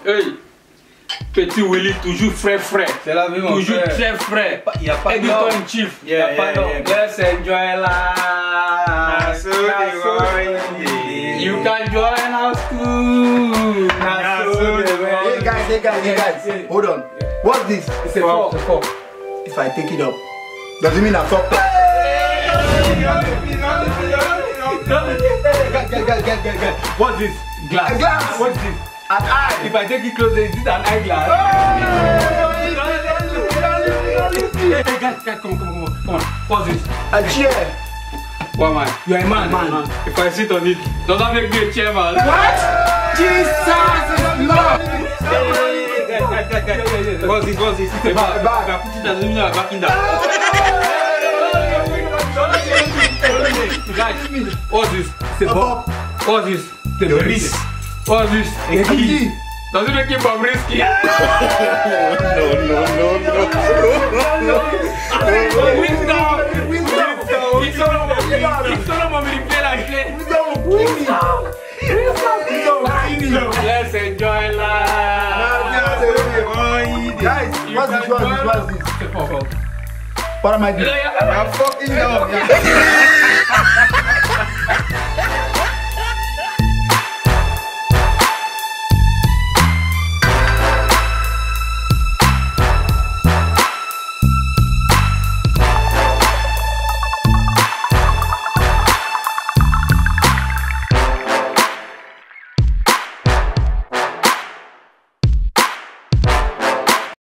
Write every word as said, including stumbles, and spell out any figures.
Hey, Petit Willy, toujours frais frais. C'est la vie, mon toujours frère. très frais. Il y a pas de Editor nom. in chief. Yeah, yeah, yeah. Let's enjoy life. so the You can join us too. Nah, so the Hey guys, hey guys, hey guys. Yeah. Hold on. What's this? It's a four. It's a four. If I take it up, does it mean I fucked up? Guys, guys, guys, guys, guys, guys. What's this? Glass. A glass. What's this? An eye. If I take it closer, is this an eyeglass? Hey, guys, guys, come on, come on, come on, come on. What's this? A chair. What man? You are a man. Man. If I sit on it, Does that make me a chairman? What? Jesus is Lord. guys, guys, guys, guys. What's this? What's this? It's a bag. A bag. If I put it down, you know I'm backing down. Guys, what's this? It's a A bob. bob. What's this? It's a Your bracelet. wrist. What's this? A A key. key. Does it make you Bobrisky? No, no, no, no. Wisdom! Wisdom. It's solo it's solo mommy the play like play. Let's enjoy life. Guys, what's this? What's this? What's this? It's a four. What am I doing? Yeah, yeah. I'm fucking down.